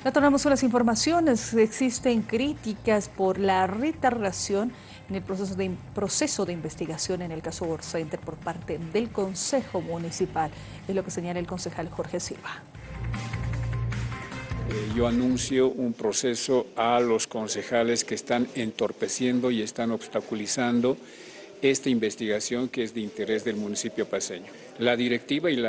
Retornamos con las informaciones. Existen críticas por la retardación en el proceso de investigación en el caso World Center por parte del Consejo Municipal. Es lo que señala el concejal Jorge Silva. Yo anuncio un proceso a los concejales que están entorpeciendo y están obstaculizando esta investigación que es de interés del municipio paceño. La directiva y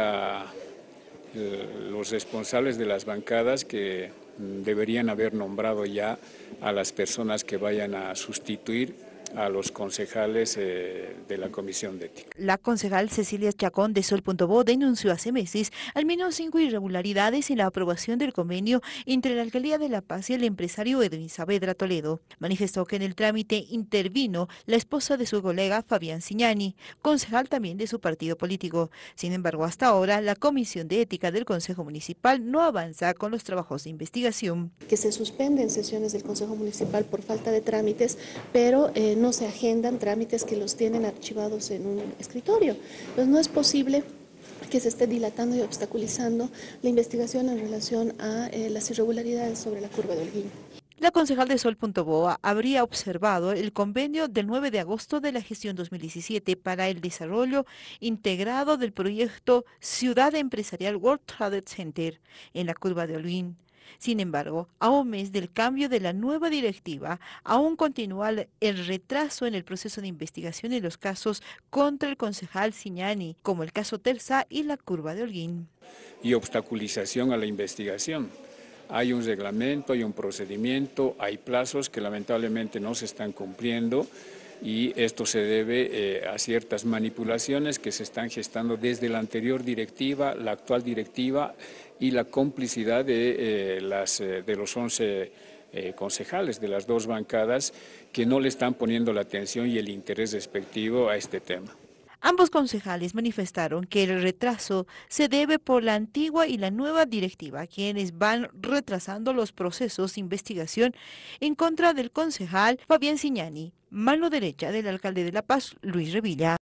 los responsables de las bancadas que deberían haber nombrado ya a las personas que vayan a sustituir a los concejales de la Comisión de Ética. La concejal Cecilia Chacón de Sol.bo denunció hace meses al menos 5 irregularidades en la aprobación del convenio entre la Alcaldía de La Paz y el empresario Edwin Saavedra Toledo. Manifestó que en el trámite intervino la esposa de su colega Fabián Siñani, concejal también de su partido político. Sin embargo, hasta ahora la Comisión de Ética del Consejo Municipal no avanza con los trabajos de investigación. Que se suspenden sesiones del Consejo Municipal por falta de trámites, pero no se agendan trámites que los tienen archivados en un escritorio. Entonces no es posible que se esté dilatando y obstaculizando la investigación en relación a las irregularidades sobre la curva de Holguín. La concejal de Sol.bo habría observado el convenio del 9 de agosto de la gestión 2017 para el desarrollo integrado del proyecto Ciudad Empresarial World Trade Center en la curva de Holguín. Sin embargo, a un mes del cambio de la nueva directiva, aún continúa el retraso en el proceso de investigación en los casos contra el concejal Siñani, como el caso Terza y la curva de Holguín. Y obstaculización a la investigación. Hay un reglamento, hay un procedimiento, hay plazos que lamentablemente no se están cumpliendo y esto se debe a ciertas manipulaciones que se están gestando desde la anterior directiva, la actual directiva y la complicidad de los 11 concejales de las dos bancadas que no le están poniendo la atención y el interés respectivo a este tema. Ambos concejales manifestaron que el retraso se debe por la antigua y la nueva directiva, quienes van retrasando los procesos de investigación en contra del concejal Fabián Siñani, mano derecha del alcalde de La Paz, Luis Revilla.